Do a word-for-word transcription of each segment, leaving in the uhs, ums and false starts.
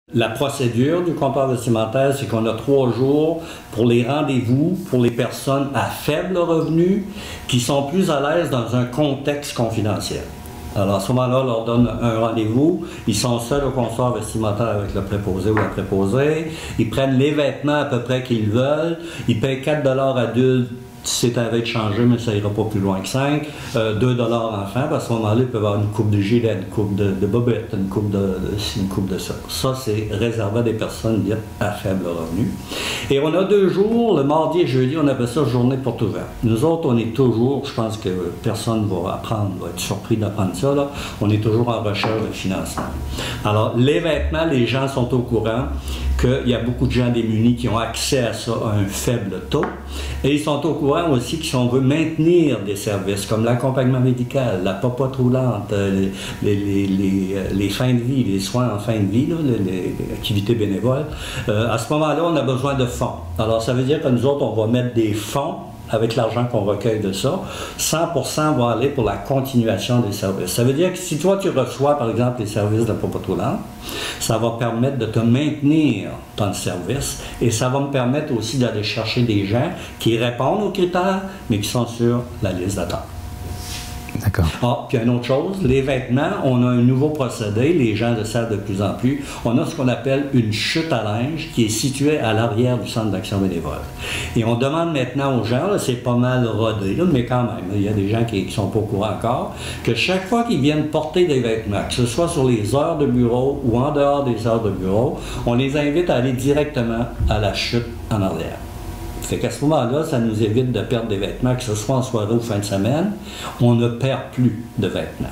La procédure du comptoir vestimentaire, c'est qu'on a trois jours pour les rendez-vous pour les personnes à faible revenu qui sont plus à l'aise dans un contexte confidentiel. Alors à ce moment-là, on leur donne un rendez-vous, ils sont seuls au comptoir vestimentaire avec le préposé ou la préposée, ils prennent les vêtements à peu près qu'ils veulent, ils payent quatre dollars adultes. Si c'est avec changer, mais ça ira pas plus loin que cinq. Euh, deux dollars enfant, parce qu'à ce moment-là, ils peuvent avoir une coupe de gilet, une coupe de, de bobette, une coupe de, de une coupe de ça. Ça, c'est réservé à des personnes dites à faible revenu. Et on a deux jours, le mardi et jeudi, on appelle ça journée porte ouverte. Nous autres, on est toujours, je pense que personne va apprendre, va être surpris d'apprendre ça, là, on est toujours en recherche de financement. Alors, les vêtements, les gens sont au courant qu'il y a beaucoup de gens démunis qui ont accès à ça à un faible taux. Et ils sont au courant aussi que si on veut maintenir des services comme l'accompagnement médical, la popote roulante, les, les, les, les, les fins de vie, les soins en fin de vie, là, les, les activités bénévoles, euh, à ce moment-là, on a besoin de fonds. Alors, ça veut dire que nous autres, on va mettre des fonds avec l'argent qu'on recueille de ça, cent pour cent va aller pour la continuation des services. Ça veut dire que si toi, tu reçois, par exemple, les services de la popote roulante, ça va permettre de te maintenir dans le service et ça va me permettre aussi d'aller chercher des gens qui répondent aux critères, mais qui sont sur la liste d'attente. D'accord. Ah, puis une autre chose, les vêtements, on a un nouveau procédé, les gens le savent de plus en plus. On a ce qu'on appelle une chute à linge qui est située à l'arrière du centre d'action bénévole. Et on demande maintenant aux gens, c'est pas mal rodé, là, mais quand même, il y a des gens qui ne sont pas au courant encore, que chaque fois qu'ils viennent porter des vêtements, que ce soit sur les heures de bureau ou en dehors des heures de bureau, on les invite à aller directement à la chute en arrière. Fait qu'à ce moment-là, ça nous évite de perdre des vêtements, que ce soit en soirée ou fin de semaine. On ne perd plus de vêtements.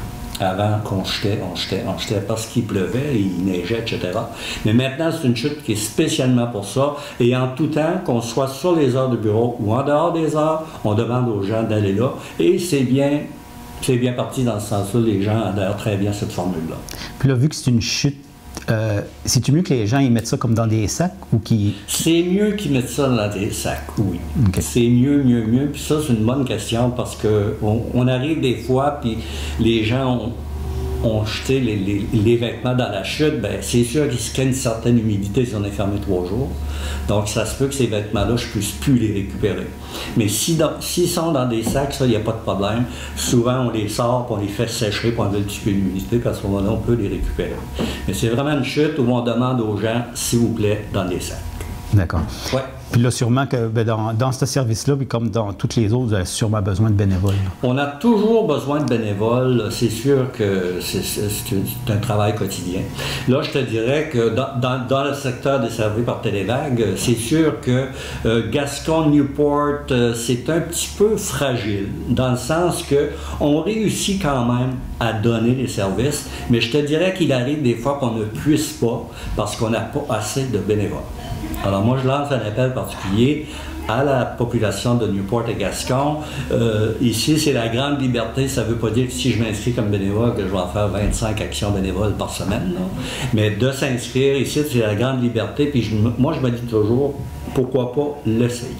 Avant qu'on jetait, on jetait, on jetait parce qu'il pleuvait, il neigeait, et cetera. Mais maintenant, c'est une chute qui est spécialement pour ça. Et en tout temps, qu'on soit sur les heures de bureau ou en dehors des heures, on demande aux gens d'aller là. Et c'est bien, c'est bien parti dans ce sens-là. Les gens adhèrent très bien à cette formule-là. Puis là, vu que c'est une chute, Euh, c'est-tu mieux que les gens ils mettent ça comme dans des sacs ou qu'ils... C'est mieux qu'ils mettent ça dans des sacs, oui. Okay. C'est mieux, mieux, mieux. Puis ça, c'est une bonne question parce qu'on on arrive des fois, puis les gens ont, ont jeté les, les, les vêtements dans la chute. Bien, c'est sûr qu'ils se créent une certaine humidité si on est fermé trois jours. Donc, ça se peut que ces vêtements-là, je ne puisse plus les récupérer. Mais s'ils si sont dans des sacs, ça, il n'y a pas de problème. Souvent, on les sort, puis on les fait sécher pour enlever un petit peu d'humidité, puis à ce moment-là, on peut les récupérer. Mais c'est vraiment une chute où on demande aux gens, s'il vous plaît, dans des sacs. D'accord. Ouais. Puis là, sûrement que ben, dans, dans ce service-là, puis comme dans toutes les autres, vous avez sûrement besoin de bénévoles. On a toujours besoin de bénévoles. C'est sûr que c'est un travail quotidien. Là, je te dirais que dans, dans, dans le secteur desservi par Télévague, c'est sûr que euh, Gascon-Newport, euh, c'est un petit peu fragile, dans le sens qu'on réussit quand même à donner les services, mais je te dirais qu'il arrive des fois qu'on ne puisse pas parce qu'on n'a pas assez de bénévoles. Alors moi, je lance un appel particulier à la population de Newport et Gascon. Euh, ici, c'est la grande liberté. Ça ne veut pas dire que si je m'inscris comme bénévole, que je vais en faire vingt-cinq actions bénévoles par semaine. Là. Mais de s'inscrire ici, c'est la grande liberté. Puis je, moi, je me dis toujours, pourquoi pas l'essayer?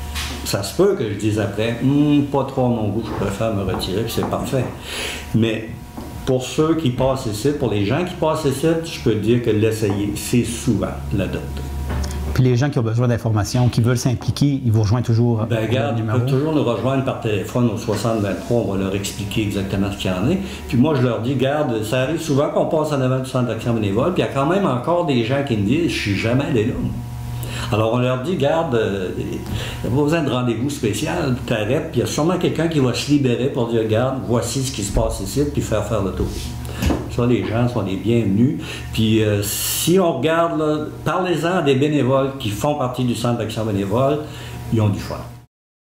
Ça se peut que je dise après, hm, pas trop à mon goût, je préfère me retirer, puis c'est parfait. Mais pour ceux qui passent ici, pour les gens qui passent ici, je peux te dire que l'essayer, c'est souvent l'adopter. Puis les gens qui ont besoin d'informations, qui veulent s'impliquer, ils vous rejoignent toujours. Ben regarde, ils peuvent toujours nous rejoindre par téléphone au soixante vingt-trois, on va leur expliquer exactement ce qu'il y en a. Puis moi, je leur dis, garde, ça arrive souvent qu'on passe en avant du centre d'action bénévole, puis il y a quand même encore des gens qui me disent, je suis jamais allé là. Alors on leur dit, garde, euh, il n'y a pas besoin de rendez-vous spécial, tu arrêtes, puis il y a sûrement quelqu'un qui va se libérer pour dire, garde, voici ce qui se passe ici, puis faire faire le tour. Ça, les gens sont les bienvenus. Puis euh, si on regarde, parlez-en à des bénévoles qui font partie du centre d'action bénévole, ils ont du fun.